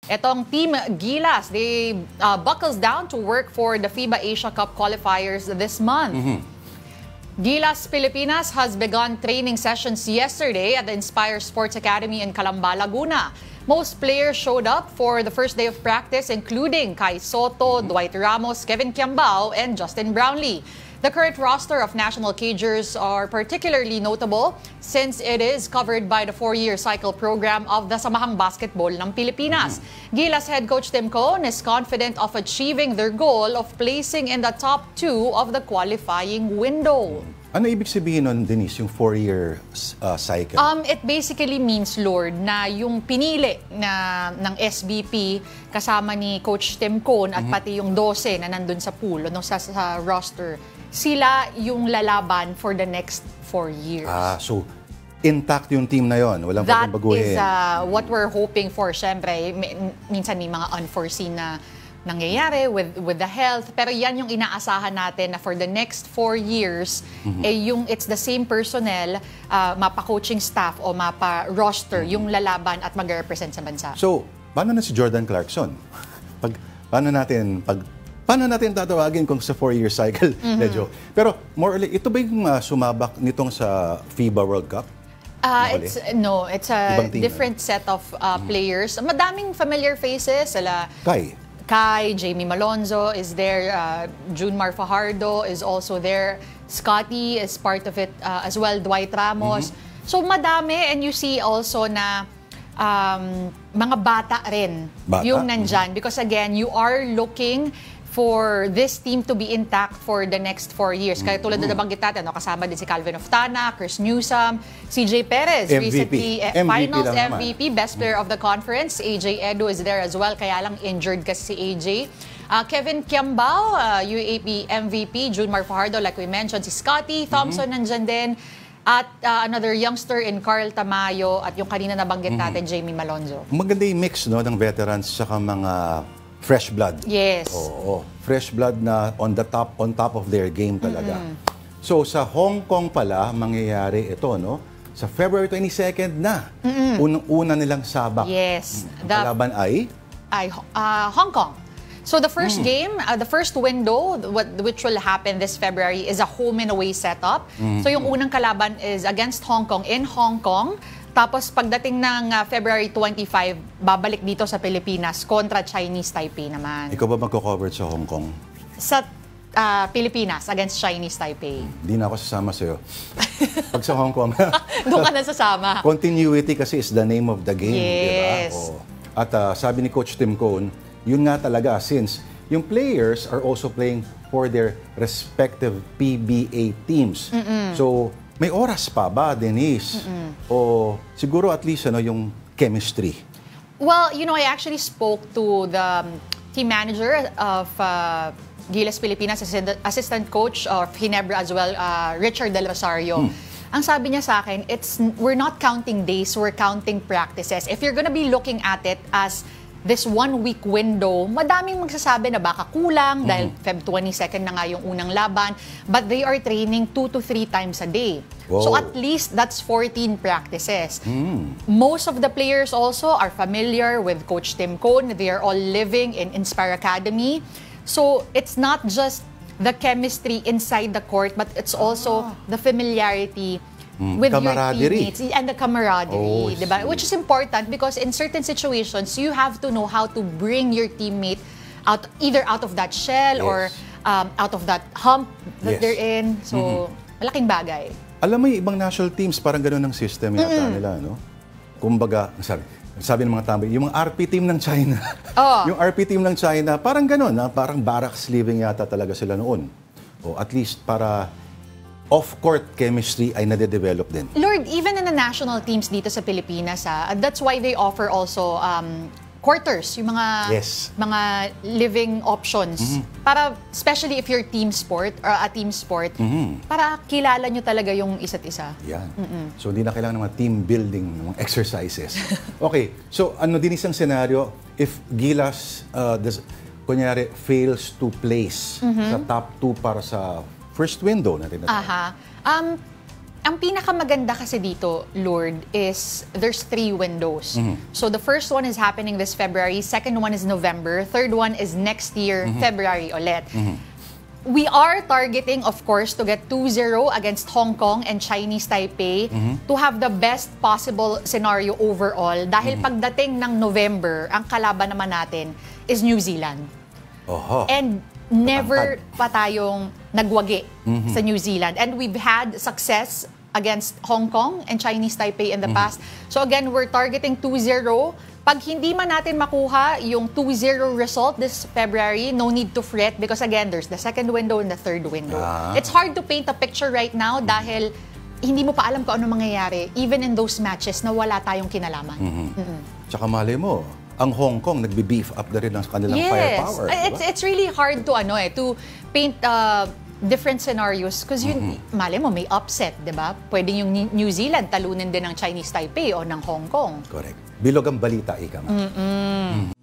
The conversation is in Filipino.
Etong Team Gilas, they buckles down to work for the FIBA Asia Cup qualifiers this month. Gilas Pilipinas has begun training sessions yesterday at the Inspire Sports Academy in Calamba, Laguna. Most players showed up for the first day of practice, including Kai Soto, Dwight Ramos, Kevin Kiambao, and Justin Brownlee. The current roster of national cagers are particularly notable since it is covered by the 4-year cycle program of the Samahang Basketball ng Pilipinas. Gilas head coach Tim Cone is confident of achieving their goal of placing in the top 2 of the qualifying window. Ano ibig sabihin nun, Denise, yung 4-year cycle? It basically means, Lord, na yung pinili ng SBP kasama ni Coach Tim Cone at pati yung 12 na nandun sa pool, sa roster, sila yung lalaban for the next 4 years. So intact yung team na yon, walang pagbabaguhin. That is what we're hoping for. Siyempre, minsan may mga unforeseen na nangyayari with the health, pero yan yung inaasahan natin na for the next 4 years, it's the same personnel, mapa-coaching staff o mapa-roster, yung lalaban at mag-represent sa bansa. So, paano na si Jordan Clarkson? Paano natin tatawagin kung sa 4-year cycle? Medyo. Pero more or less, ito ba yung sumabak nitong sa FIBA World Cup? It's a different set of players. Madaming familiar faces. Kai, Jamie Malonzo is there, Junmar Fajardo is also there, Scotty is part of it as well, Dwight Ramos. So madami, and you see also na mga bata rin yung nandyan. Because again, you are looking for this team to be intact for the next 4 years. Kaya tulad na nabanggit natin, kasama din si Calvin Oftana, Chris Newsome, CJ Perez, recently Finals MVP, Best Player of the Conference. AJ Edu is there as well, kaya lang injured kasi si AJ. Kevin Kiambao, UAP MVP, Junmar Fajardo, like we mentioned, si Scotty Thompson nandyan din. At another youngster in Carl Tamayo at yung kanina nabanggit natin, Jamie Malonzo. Maganda yung mix ng veterans saka mga fresh blood. Yes. Oo. Fresh blood na on top of their game talaga. So sa Hong Kong pala mangyayari ito, no? Sa February 22nd na. Unang-una nilang sabak. Yes. Ang kalaban ay Hong Kong. So the first game, the first window, which will happen this February, is a home and away setup. So yung unang kalaban is against Hong Kong in Hong Kong. Tapos pagdating ng February 25, babalik dito sa Pilipinas kontra Chinese Taipei naman. Ikaw ba magko-cover sa Hong Kong? Sa Pilipinas against Chinese Taipei. Hindi na ako sasama sa'yo. Pag sa Hong Kong. Doon ka na sasama. Continuity kasi is the name of the game. Yes. Diba? At sabi ni Coach Tim Cone, yun nga talaga since yung players are also playing for their respective PBA teams. So, may oras pa ba, Denise? O siguro at least yung chemistry? Well, I actually spoke to the team manager of Gilas Pilipinas, assistant coach of Ginebra as well, Richard Del Rosario. Ang sabi niya sa akin, we're not counting days, we're counting practices. If you're gonna be looking at it as this 1-week window, madaming magsasabi na baka kulang dahil Feb 22nd na nga yung unang laban, but they are training 2 to 3 times a day. Whoa. So at least that's 14 practices. Most of the players also are familiar with Coach Tim Cone. They are all living in Inspire Academy. So it's not just the chemistry inside the court, but it's also the familiarity with your teammates and the camaraderie, diba? Which is important because in certain situations, you have to know how to bring your teammate out, either out of that shell or out of that hump that they're in. So, malaking bagay. Alam mo, yung ibang national teams, parang gano'n ang system yata nila, no? Kumbaga, sabi ng mga tambay, yung mga RP team ng China, yung RP team ng China, parang gano'n, parang barracks living yata talaga sila noon. O at least para off-court chemistry ay nade-develop din. Lord, even in the national teams dito sa Pilipinas, that's why they offer also quarters, yung mga living options. Para, especially if you're team sport or a team sport, para kilala nyo talaga yung isa't isa. Yan. So, hindi na kailangan ng mga team building, ng mga exercises. Okay, so ano din isang scenario, if Gilas, kunyari, fails to place sa top 2 para sa first window natin. Ang pinakamaganda kasi dito, Lord, is there's 3 windows. So the first one is happening this February, second one is November, third one is next year, February ulit. We are targeting, of course, to get 2-0 against Hong Kong and Chinese Taipei to have the best possible scenario overall. Dahil pagdating ng November, ang kalaban naman natin is New Zealand. And never pa tayong nagwagi sa New Zealand. And we've had success against Hong Kong and Chinese Taipei in the past. So again, we're targeting 2-0. Pag hindi man natin makuha yung 2-0 result this February, no need to fret because again, there's the second window and the third window. It's hard to paint a picture right now dahil hindi mo pa alam kung ano mangyayari even in those matches na wala tayong kinalaman. Tsaka malay mo, ang Hong Kong nagbe-beef up na rin ng kanilang firepower. It's really hard to to paint different scenarios because yun, malay mo, may upset, di ba? Pwede yung New Zealand talunin din ng Chinese Taipei o ng Hong Kong. Correct. Bilog ang balita, ika nga.